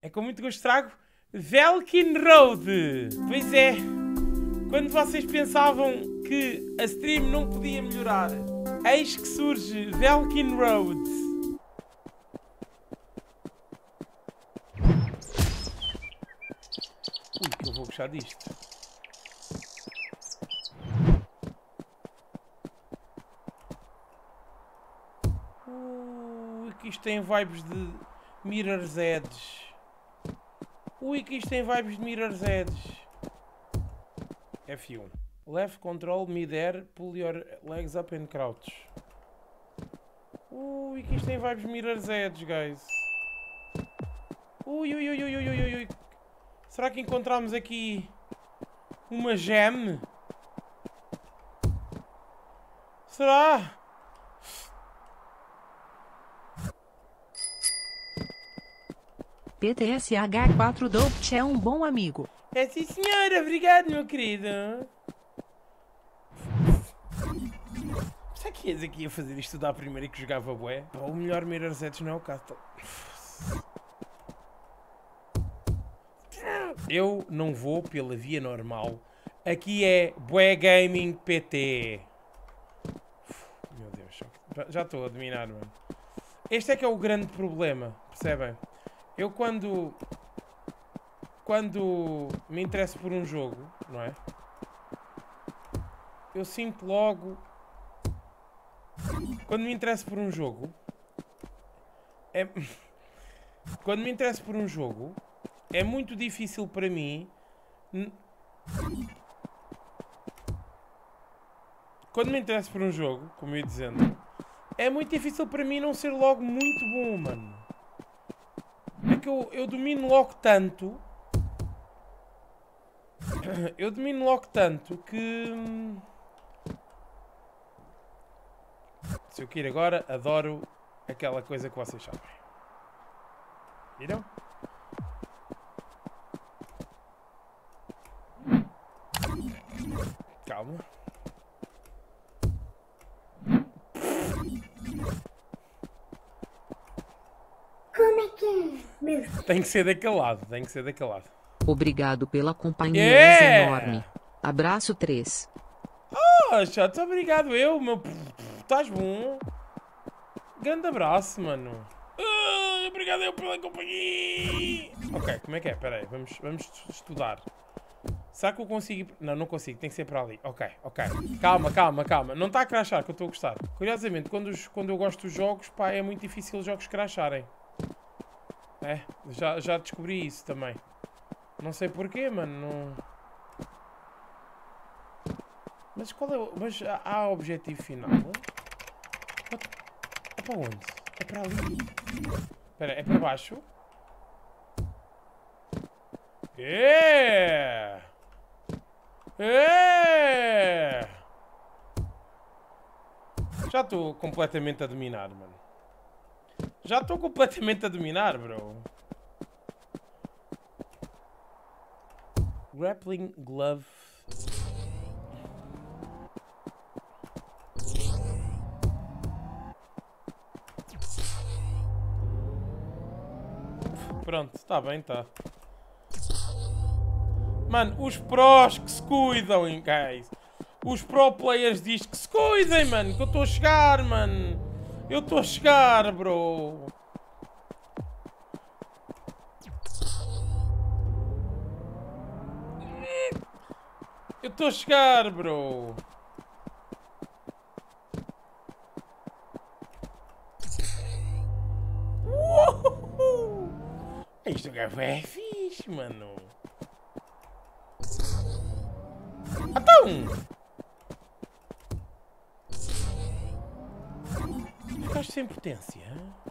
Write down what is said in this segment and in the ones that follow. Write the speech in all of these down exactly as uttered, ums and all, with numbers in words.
É com muito gosto trago Velkin Road. Pois é, quando vocês pensavam que a stream não podia melhorar, eis que surge Velkin Road. Ui, que eu vou gostar disto. Ui, que isto tem vibes de Mirror's Edge. Ui, que isto tem vibes de Mirror's Edge. F um. Left control, mid-air, pull your legs up and crouch. Ui, que isto tem vibes de Mirror's Edge, guys. Ui, ui, ui, ui, ui, ui, ui. Será que encontramos aqui uma gem? Será? P T S H quatro Dopt é um bom amigo. É sim, senhora. Obrigado, meu querido. Será que és aqui a fazer isto da primeira que jogava bué? O melhor Mirror's Edge não é o caso. Eu não vou pela via normal. Aqui é Bué Gaming P T. Meu Deus, já estou a dominar, mano. Este é que é o grande problema, percebem? Eu quando... Quando me interesso por um jogo, não é? Eu sinto logo... Quando me interesso por um jogo... É... Quando me interesso por um jogo... É muito difícil para mim... Quando me interesso por um jogo, como eu ia dizendo... É muito difícil para mim não ser logo muito bom, mano. É que eu, eu domino logo tanto... Eu domino logo tanto que... Se eu quero agora, adoro aquela coisa que vocês sabem. Viram? Calma. Como é que é, meu? Tem que ser daquele lado, tem que ser daquele lado. Obrigado pela companhia Yeah! enorme. Abraço três. Oh, chato, obrigado eu, meu... Estás bom? Grande abraço, mano. Ah, obrigado eu pela companhia. Ok, como é que é? Espera aí, vamos, vamos estudar. Será que eu consigo... Não, não consigo, tem que ser para ali. Ok, ok. Calma, calma, calma. Não está a crashar, que eu estou a gostar. Curiosamente, quando, os, quando eu gosto dos jogos, pá, é muito difícil os jogos crasharem. É, já, já descobri isso também. Não sei porquê, mano. Não... Mas qual é o... Mas há, há objetivo final? É para onde? É para ali? Espera, é para baixo? É! É! Já estou completamente a dominar, mano. Já estou completamente a dominar, bro. Grappling glove. Pronto, está bem, tá. Mano, os prós que se cuidam, hein, guys. Os pro players diz que se cuidem, mano. Que eu estou a chegar, mano. Eu estou a chegar, bro. Eu estou a chegar, bro. Uhuhu. Este jogo é fixe, mano. Então! Ficaste sem potência?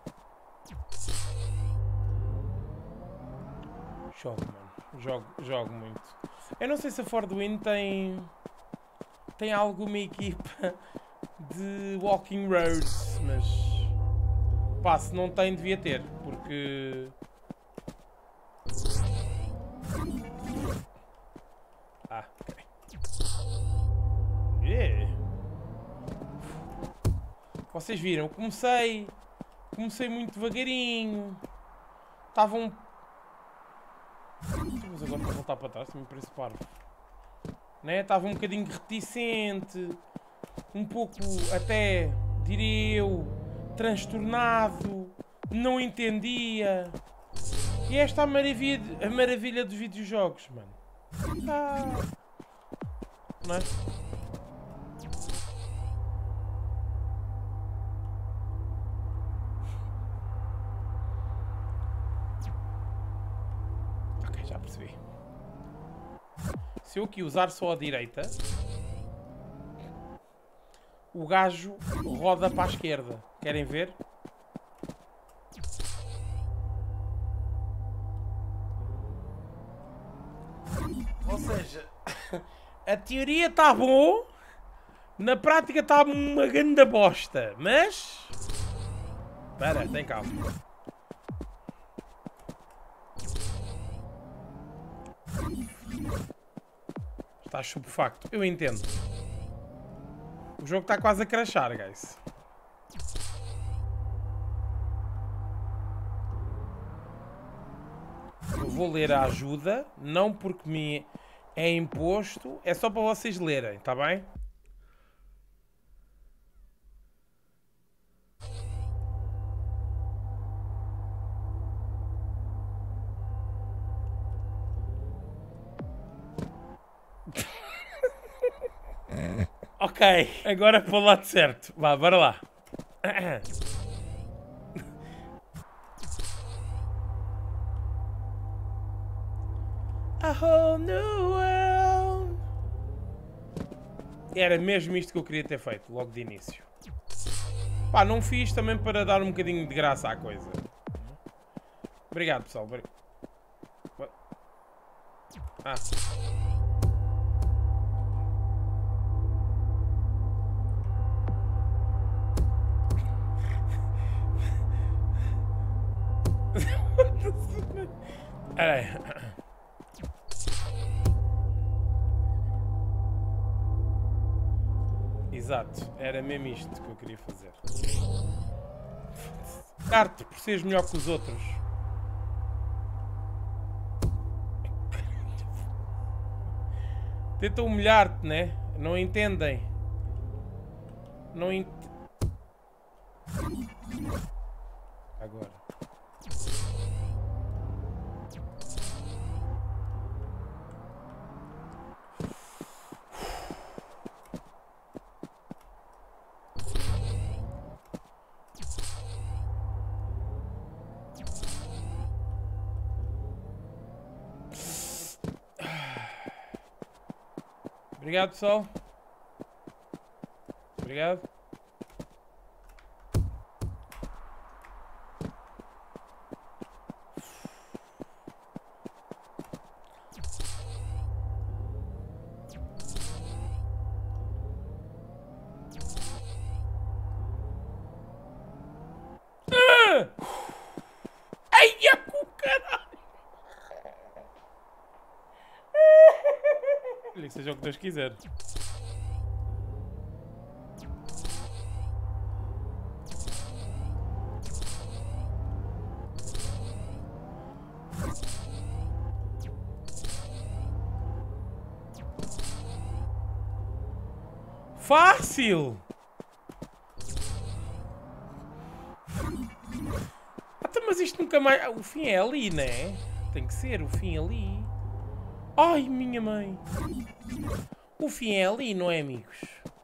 Jogo, mano. Jogo, jogo muito. Eu não sei se a Fordwin tem... Tem alguma equipa de Walking Roads, mas... Pá, se não tem, devia ter, porque... Ah, ok. Yeah. Vocês viram, eu comecei... Comecei muito devagarinho. Estavam... Mas agora para voltar para trás também parece parvo. Né? Estava um bocadinho reticente. Um pouco até, diria eu, transtornado. Não entendia. E esta é a maravilha, a maravilha dos videojogos, mano. Ah. Não é? Ok, já percebi. Se eu aqui usar só a direita, o gajo roda para a esquerda. Querem ver? Ou seja, a teoria está bom, na prática está uma grande bosta, mas... Espera, tem calma. Está estupefacto, eu entendo. O jogo está quase a crashar, guys. Eu vou ler a ajuda, não porque me é imposto, é só para vocês lerem, tá bem? Ok, agora para o lado certo. Vá, bora lá. A whole new world. Era mesmo isto que eu queria ter feito, logo de início. Pá, não fiz também para dar um bocadinho de graça à coisa. Obrigado, pessoal. Ah. Peraí. Exato, era mesmo isto que eu queria fazer. Dar-te por seres melhor que os outros. Tenta humilhar-te, né? Não entendem. Não ent... Agora. Obrigado, pessoal. Obrigado. Ah! Ai, a cu, caralho! Que seja o que Deus quiser. Fácil! Até mas isto nunca mais... O fim é ali, né? Tem que ser o fim ali. Ai, minha mãe. O fim é ali, não é, amigos?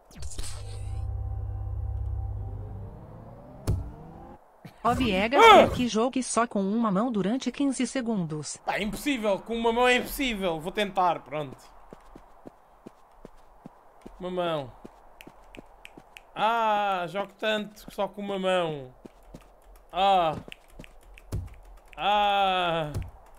Ó Viegas, Ah! que jogue só com uma mão durante quinze segundos. Pá, é impossível. Com uma mão é impossível. Vou tentar, pronto. Uma mão. Ah, jogo tanto só com uma mão. Ah. Ah.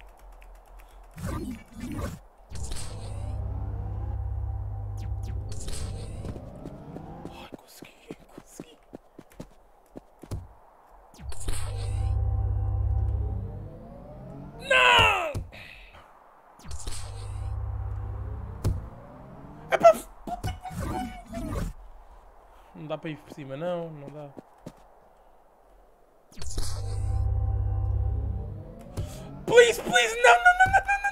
Ai, consegui, consegui. Não! Epá, não dá para ir por cima, não, não dá. Please, please, não, não, não, não, não.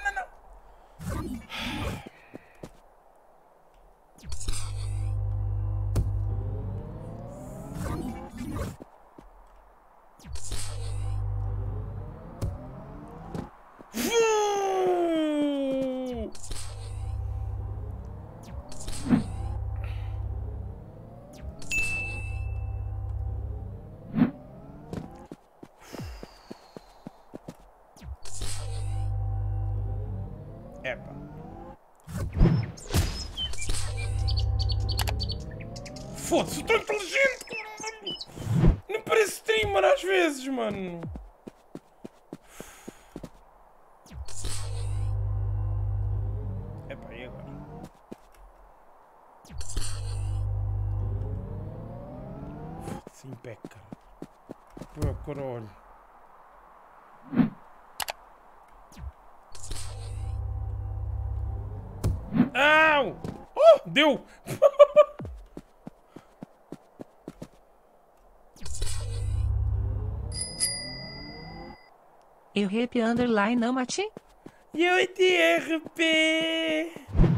Epa. Foda-se, eu tô inteligente, caralho. Não parece streamer às vezes, mano. Epa, e agora? Foda-se, impec, cara. Pô, caralho. Au! Oh, deu! E o rap underline não mate? E eu T R P!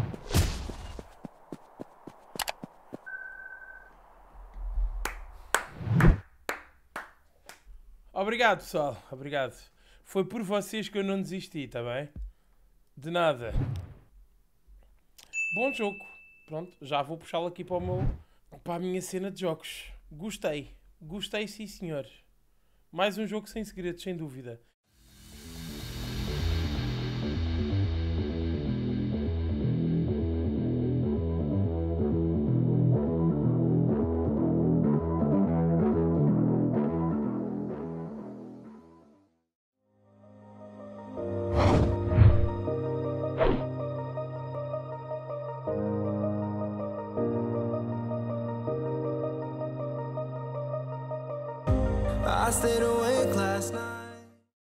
Obrigado, pessoal. Obrigado. Foi por vocês que eu não desisti, tá bem? De nada. Bom jogo. Pronto, já vou puxá-lo aqui para o meu... para a minha cena de jogos. Gostei. Gostei, sim, senhor. Mais um jogo sem segredos, sem dúvida. I stayed awake last night.